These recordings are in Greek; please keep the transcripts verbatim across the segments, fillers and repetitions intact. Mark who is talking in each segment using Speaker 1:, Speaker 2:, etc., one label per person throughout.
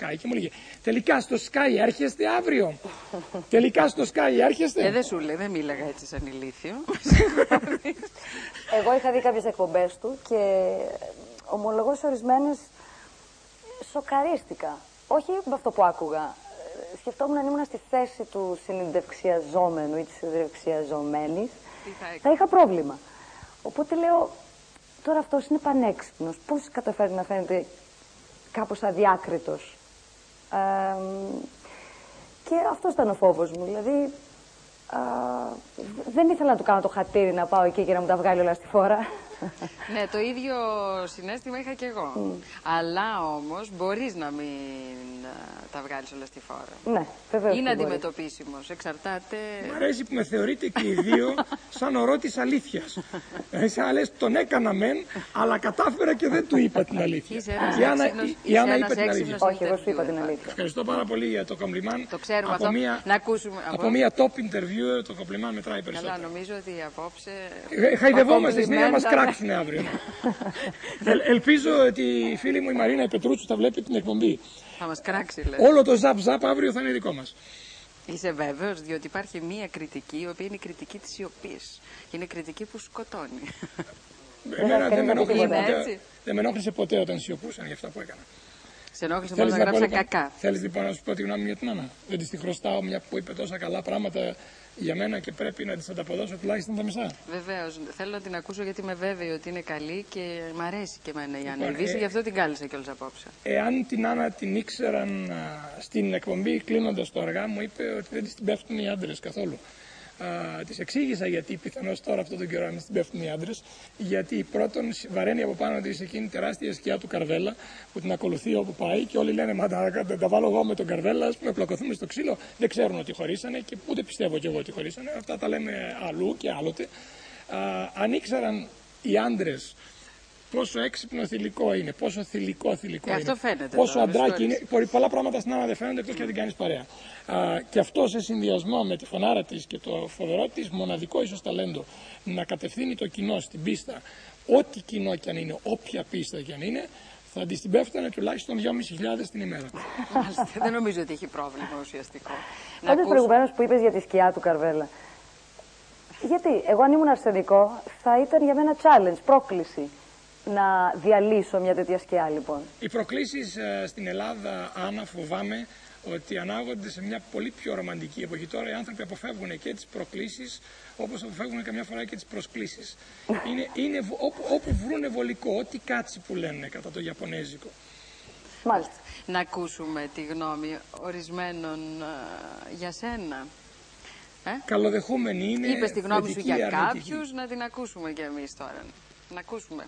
Speaker 1: Sky και μου λέγε τελικά στο Sky έρχεστε αύριο. Τελικά στο Sky έρχεστε.
Speaker 2: Ε, δεν σου λέει, δεν μίλαγα έτσι σαν ηλίθιο.
Speaker 3: Εγώ είχα δει κάποιες εκπομπές του και ομολογώ σε ορισμένες σοκαρίστηκα. Όχι με αυτό που άκουγα. Σκεφτόμουν αν ήμουν στη θέση του συνεντευξιαζόμενου ή της συνεντευξιαζομένης, θα, θα είχα πρόβλημα. Οπότε λέω, τώρα αυτός είναι πανέξυπνος. Πώς καταφέρει να φαίνεται κάπως αδιάκριτος. Ε, και αυτός ήταν ο φόβος μου. Δηλαδή, α, δεν ήθελα να του κάνω το χατήρι να πάω εκεί και να μου τα βγάλει όλα στη φόρα.
Speaker 2: Ναι, το ίδιο συναίσθημα είχα και εγώ. Mm. Αλλά όμως μπορείς να μην τα βγάλεις όλα στη φόρα.
Speaker 3: Ναι, βεβαίως.
Speaker 2: Είναι αντιμετωπίσιμος, εξαρτάται.
Speaker 1: Μ' αρέσει που με θεωρείτε και οι δύο σαν ορό της αλήθειας. Σαν λες, τον έκανα μεν, αλλά κατάφερα και δεν του είπα την αλήθεια.
Speaker 2: Η Άννα,
Speaker 1: η Άννα είπε την αλήθεια.
Speaker 3: Όχι, εγώ σου είπα την αλήθεια.
Speaker 1: Ευχαριστώ πάρα πολύ για το κομπλιμάν.
Speaker 2: Το ξέρουμε
Speaker 1: από
Speaker 2: αυτό.
Speaker 1: Μία,
Speaker 2: να ακούσουμε.
Speaker 1: Από μία top interviewer το κομπλιμάν μετράει περισσότερο.
Speaker 2: Καλά, νομίζω ότι απόψε.
Speaker 1: Χαϊδευόμαστε στην να μας κράξουν αύριο. Ε, ελπίζω ότι η φίλη μου η Μαρίνα η Πετρούτσου θα βλέπει την εκπομπή.
Speaker 2: Θα μας κράξει, λέει.
Speaker 1: Όλο το ζαπ ζαπ αύριο θα είναι δικό μας.
Speaker 2: Είσαι βέβαιος, διότι υπάρχει μία κριτική, η οποία είναι η κριτική της σιωπής. Και είναι η κριτική που σκοτώνει.
Speaker 1: Εμένα δεν με ενόχλησε ποτέ, δεν με ενόχλησε ποτέ όταν σιωπούσαν για αυτά που έκανα.
Speaker 2: Σε ενόχλησε μόνο να γράψα κακά.
Speaker 1: Θέλεις λοιπόν να σου πω τη γνώμη για την Άννα? Δεν της τη χρωστάω, μια που είπε τόσα καλά πράγματα για μένα και πρέπει να της ανταποδώσω τουλάχιστον τα μισά.
Speaker 2: Βεβαίως. Θέλω να την ακούσω γιατί είμαι βέβαιη ότι είναι καλή και μ' αρέσει και εμένα η Άννα Ελβίσου, ε, γι' αυτό την κάλεσα κιόλας απόψε.
Speaker 1: Εάν την Άννα την ήξεραν α, στην εκπομπή κλείνοντας το αργά, μου είπε ότι δεν της την πέφτουν οι άντρες καθόλου. Uh, της εξήγησα γιατί πιθανώς τώρα αυτόν τον καιρό να μην την πέφτουν οι άντρες. Γιατί πρώτον βαραίνει από πάνω της εκείνη τεράστια σκιά του Καρβέλα που την ακολουθεί όπου πάει και όλοι λένε μα τα, τα, τα βάλω εγώ με τον Καρβέλα, ας πούμε, πλακωθούμε στο ξύλο. Δεν ξέρουν ότι χωρίσανε και ούτε πιστεύω κι εγώ ότι χωρίσανε. Αυτά τα λέμε αλλού και άλλοτε. Uh, αν ήξεραν οι άντρες πόσο έξυπνο θηλυκό είναι, πόσο θηλυκό θηλυκό
Speaker 2: και
Speaker 1: είναι,
Speaker 2: αυτό φαίνεται,
Speaker 1: πόσο
Speaker 2: τώρα,
Speaker 1: αντράκι είναι. Πολλά πράγματα στην Άννα δεν φαίνονται εκτός και να την κάνεις παρέα. Α, και αυτό σε συνδυασμό με τη φωνάρα της και το φοβερό της μοναδικό ίσως ταλέντο να κατευθύνει το κοινό στην πίστα, ό,τι κοινό κι αν είναι, όποια πίστα κι αν είναι, θα της την πέφτανε τουλάχιστον δυόμισι χιλιάδες την ημέρα.
Speaker 2: Μάλιστα, δεν νομίζω ότι έχει πρόβλημα ουσιαστικό.
Speaker 3: Πάντως προηγουμένως που είπες για τη σκιά του Καρβέλα. Γιατί εγώ αν ήμουν αρσενικό θα ήταν για μένα challenge, πρόκληση. Να διαλύσω μια τέτοια σκιά, λοιπόν.
Speaker 1: Οι προκλήσεις ε, στην Ελλάδα, Άννα, φοβάμαι ότι ανάγονται σε μια πολύ πιο ρομαντική εποχή. Τώρα οι άνθρωποι αποφεύγουν και τις προκλήσεις, όπως αποφεύγουν καμιά φορά και τις προσκλήσεις. είναι, είναι όπου, όπου βρούνε βολικό, ό,τι κάτσι που λένε κατά το Ιαπωνέζικο.
Speaker 3: Μάλιστα.
Speaker 2: Να ακούσουμε τη γνώμη ορισμένων ε, για σένα. Ε?
Speaker 1: Καλοδεχούμενη είναι.
Speaker 2: Είπες τη γνώμη σου για
Speaker 1: αρνητική.
Speaker 2: κάποιους, να την ακούσουμε κι εμείς τώρα. Να ακούσουμε.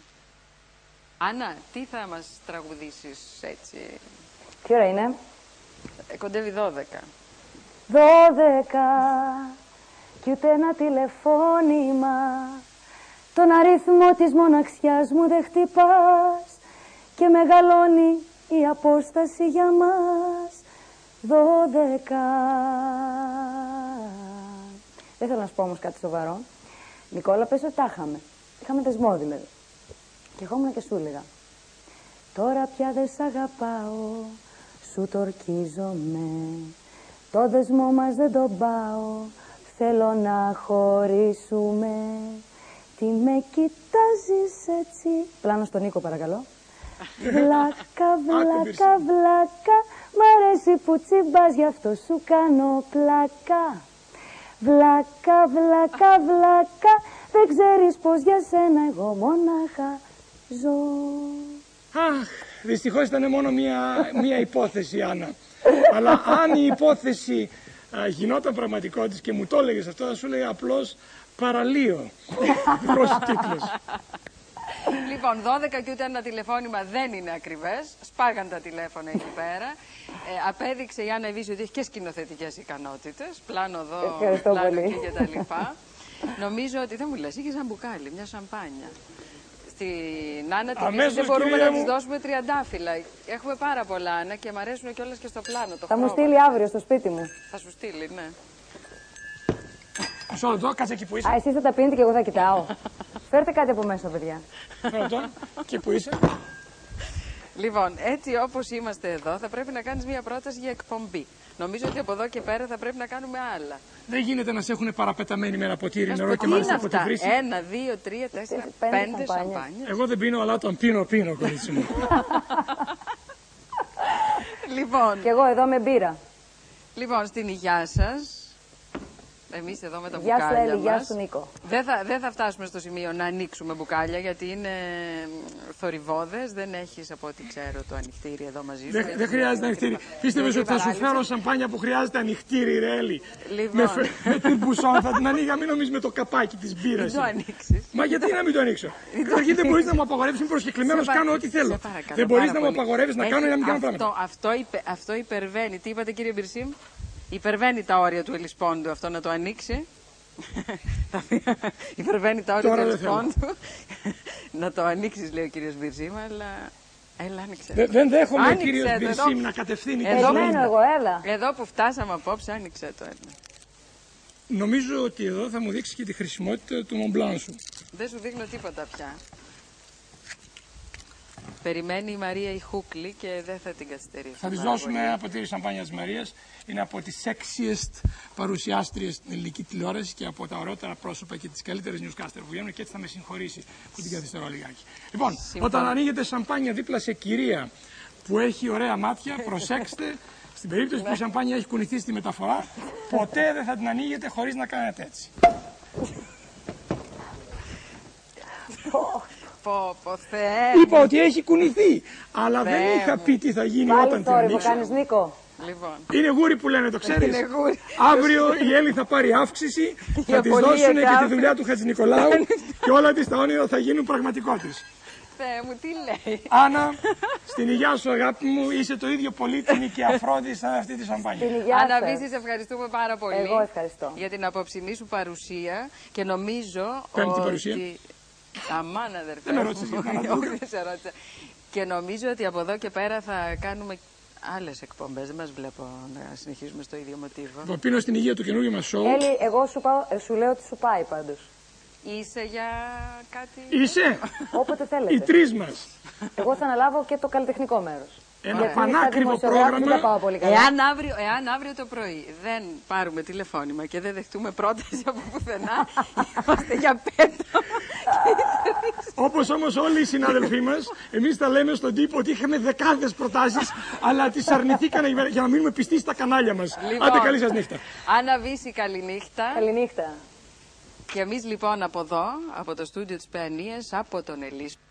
Speaker 2: Άννα, τι θα μας τραγουδήσεις έτσι?
Speaker 3: Τι ώρα είναι?
Speaker 2: Ε, κοντεύει δώδεκα.
Speaker 3: Δώδεκα κι ούτε ένα τηλεφώνημα. Τον αριθμό της μοναξιάς μου δεν χτυπάς και μεγαλώνει η απόσταση για μας. Δώδεκα. Δεν θέλω να σου πω όμως κάτι σοβαρό. Νικόλα, πες ότι τα είχαμε. Είχαμε δεσμό δηλαδή. Και εγώ ήμουν και σου έλεγα. Τώρα πια δεν σ' αγαπάω, σου το ορκίζομαι. Το δεσμό μας δεν τον πάω, θέλω να χωρίσουμε. Τι με κοιτάζεις έτσι? Πλάνο στον Νίκο παρακαλώ. Βλάκα, βλάκα, βλάκα, μ' αρέσει που τσιμπάς, γι' αυτό σου κάνω πλάκα. Βλάκα, βλάκα, βλάκα, δεν ξέρεις πως για σένα εγώ μόναχα ζω.
Speaker 1: Αχ, δυστυχώς ήταν μόνο μία, μία υπόθεση, Άννα. Αλλά αν η υπόθεση α, γινόταν πραγματικότητα και μου το έλεγες αυτό, θα σου έλεγα απλώς παραλίο. Μικρός τίτλος.
Speaker 2: Λοιπόν, δώδεκα και ούτε ένα τηλεφώνημα δεν είναι ακριβές. Σπάγαν τα τηλέφωνα εκεί πέρα. Ε, απέδειξε η Άννα Ελβίσου ότι έχει και σκηνοθετικές ικανότητες. Πλάνο εδώ, πλάνο εκεί και τα λοιπά. Νομίζω ότι δεν μου λες, είχες ένα μπουκάλι, μια σαμπάνια. Στην Άννα Ελβίσου δεν μπορούμε να της δώσουμε τριαντάφυλλα. Έχουμε πάρα πολλά, Άννα, και μ' αρέσουν κιόλας και στο πλάνο. Το
Speaker 3: θα μου στείλει αύριο στο σπίτι μου.
Speaker 2: Θα σου στείλει, ναι.
Speaker 1: Μισό λεπτό, κάτσε εκεί που είσαι.
Speaker 3: Α, εσείς θα τα πίνετε και εγώ θα κοιτάω. Φέρτε κάτι από μέσα, παιδιά.
Speaker 1: Μισό λεπτό, εκεί που είσαι.
Speaker 2: Λοιπόν, έτσι όπως είμαστε εδώ, θα πρέπει να κάνεις μια πρόταση για εκπομπή. Νομίζω ότι από εδώ και πέρα θα πρέπει να κάνουμε άλλα.
Speaker 1: Δεν γίνεται να σε έχουν παραπεταμένοι με ένα ποτήρι
Speaker 2: Ας
Speaker 1: νερό
Speaker 2: πω,
Speaker 1: και
Speaker 2: τι
Speaker 1: μάλιστα
Speaker 2: είναι
Speaker 1: από τη
Speaker 2: αυτά?
Speaker 1: βρύση.
Speaker 2: Ένα, δύο, τρία, τέσσερα,
Speaker 3: Πέντε
Speaker 2: πέντε
Speaker 3: σαμπάνια.
Speaker 2: σαμπάνια.
Speaker 1: Εγώ δεν πίνω, αλλά όταν πίνω, πίνω, κορίτσι μου.
Speaker 2: Λοιπόν,
Speaker 3: Και εγώ εδώ με μπύρα.
Speaker 2: λοιπόν, στην υγειά σας. Εμείς εδώ με τα
Speaker 3: Γεια σου
Speaker 2: μπουκάλια
Speaker 3: Έλλη,
Speaker 2: μας.
Speaker 3: γεια σου Νίκο.
Speaker 2: Δεν θα, δεν θα φτάσουμε στο σημείο να ανοίξουμε μπουκάλια, γιατί είναι θορυβώδες. Δεν έχεις, από ό,τι ξέρω, το ανοιχτήρι εδώ μαζί σου.
Speaker 1: Δεν δεν χρειάζεται ανοιχτήρι. Πίστευες ότι θα σου φέρω σαμπάνια που χρειάζεται ανοιχτήρι, ρε Έλλη.
Speaker 2: Λοιπόν.
Speaker 1: Με, φε- με την μπουσόν θα την ανοίγα, μην νομίζεις με το καπάκι της μπύρας.
Speaker 2: Μην το ανοίξεις.
Speaker 1: Μα γιατί να μην το ανοίξω. Καταρχήν δεν μπορείς να μου απαγορεύεις, είμαι προσκεκλημένος,
Speaker 2: Σε πα-
Speaker 1: κάνω ό,τι θέλω.
Speaker 2: σε παρακαλώ
Speaker 1: Δεν μπορείς
Speaker 2: πάρα
Speaker 1: να μου
Speaker 2: πολύ.
Speaker 1: απαγορεύεις να
Speaker 2: Έχει
Speaker 1: κάνω ή να μην κάνω
Speaker 2: αυτό,
Speaker 1: πράγματα.
Speaker 2: Αυτό, υπε, αυτό υπερβαίνει. Τι είπατε, κύριε Μπυρσίμ? Υπερβαίνει τα όρια του Ελισπόντου αυτό να το ανοίξει. Υπερβαίνει τα όρια
Speaker 1: Τώρα
Speaker 2: του
Speaker 1: δεν θέλω.
Speaker 2: Ελισπόντου. Να το ανοίξεις, λέει ο κύριος Μπυρσίμ, αλλά έλα, άνοιξε.
Speaker 1: Δεν- Δεν δέχομαι ο
Speaker 2: Άνοιξε
Speaker 1: κύριος
Speaker 2: το,
Speaker 1: Μπυρσίμ
Speaker 2: εδώ.
Speaker 1: να κατευθύνει τη
Speaker 2: Εδώ
Speaker 1: ζωή
Speaker 3: Περιμένω
Speaker 1: μου.
Speaker 3: εγώ, έλα.
Speaker 2: Εδώ που φτάσαμε απόψε, άνοιξε το ένα.
Speaker 1: Νομίζω ότι εδώ θα μου δείξει και τη χρησιμότητα του Μομπλάν σου.
Speaker 2: Δεν σου δείχνω τίποτα πια. Περιμένει η Μαρία η Χούκλη και δεν θα την καθυστερήσει.
Speaker 1: Θα της
Speaker 2: πάρα
Speaker 1: δώσουμε
Speaker 2: πολύ.
Speaker 1: ένα ποτήρι σαμπάνιας Μαρίας. Είναι από τις sexiest παρουσιάστριες στην ελληνική τηλεόραση και από τα ωραιότερα πρόσωπα και τις καλύτερες newscaster που βγαίνουν, και έτσι θα με συγχωρήσει που την καθυστερώ λιγάκι. Λοιπόν,
Speaker 2: Συμφωνώ.
Speaker 1: όταν ανοίγετε σαμπάνια δίπλα σε κυρία που έχει ωραία μάτια, προσέξτε, στην περίπτωση που η σαμπάνια έχει κουνηθεί στη μεταφορά, ποτέ δεν θα την ανοίγετε χωρίς να κάνετε έτσι.
Speaker 2: Πω, πω, Θεέ.
Speaker 1: Είπα ότι έχει κουνηθεί, αλλά δεν
Speaker 2: Θεέ
Speaker 1: είχα
Speaker 2: μου.
Speaker 1: πει τι θα γίνει
Speaker 3: Πάλι
Speaker 1: όταν την
Speaker 3: θόρυβο
Speaker 1: ανοίξω.
Speaker 3: κάνεις Νίκο.
Speaker 2: Λοιπόν,
Speaker 1: Είναι γούρι που λένε, το ξέρεις.
Speaker 2: Είναι γούρι.
Speaker 1: Αύριο η Έλλη θα πάρει αύξηση, θα
Speaker 2: Για
Speaker 1: της
Speaker 2: πολύ
Speaker 1: δώσουν και τη
Speaker 2: εγγράφη.
Speaker 1: δουλειά του Χατζηνικολάου και όλα της τα όνειρα θα γίνουν πραγματικότης.
Speaker 2: Θεέ μου, τι λέει.
Speaker 1: Άννα, στην υγειά σου αγάπη μου, είσαι το ίδιο πολύτιμη και αφρόδη σαν αυτή τη σαμπάνια.
Speaker 3: Την υγειά
Speaker 2: Άννα
Speaker 3: σας.
Speaker 2: Βύση, σε ευχαριστούμε πάρα πολύ.
Speaker 3: Εγώ ευχαριστώ.
Speaker 2: Για την απόψινή σου παρουσία και νομίζω
Speaker 1: Πέμπτη
Speaker 2: ότι...
Speaker 1: παρουσία.
Speaker 2: Αμάν, αδερφέ.
Speaker 1: Δεν με ρώτησες
Speaker 2: μου.
Speaker 1: για κανένα
Speaker 2: Όχι, δεν σε ρώτησα. Και νομίζω ότι από εδώ και πέρα θα κάνουμε άλλες εκπομπές. Δεν μας βλέπω να συνεχίσουμε στο ίδιο μοτίβο.
Speaker 1: Το πίνω στην υγεία του καινούργιου μας σοου.
Speaker 3: Έλλη, εγώ σου, πάω, ε, σου λέω ότι σου πάει πάντως.
Speaker 2: Είσαι για κάτι...
Speaker 1: Είσαι
Speaker 3: Όποτε
Speaker 1: οι
Speaker 3: θέλετε.
Speaker 1: τρεις μας.
Speaker 3: Εγώ θα αναλάβω και το καλλιτεχνικό μέρος.
Speaker 1: Ένα
Speaker 3: Γιατί
Speaker 1: πανάκριβο
Speaker 3: στα δημοσιογράφη δεν τα πάω
Speaker 1: πρόγραμμα.
Speaker 3: πολύ καλά.
Speaker 2: Εάν αύριο, εάν αύριο το πρωί δεν πάρουμε τηλεφώνημα και δεν δεχτούμε πρόταση από πουθενά, είμαστε για πέτο.
Speaker 1: Όπως όμως όλοι οι συνάδελφοί μας, εμείς τα λέμε στον τύπο ότι είχαμε δεκάδες προτάσεις, αλλά τις αρνηθήκανε για να μείνουμε πιστοί στα κανάλια μας.
Speaker 2: Λοιπόν.
Speaker 1: Άντε, καλή σας νύχτα.
Speaker 2: Άννα Βύση, καληνύχτα.
Speaker 3: Καληνύχτα.
Speaker 2: Και εμείς λοιπόν από εδώ, από το στούντιο της Παιανίας, από τον Ελίσπο,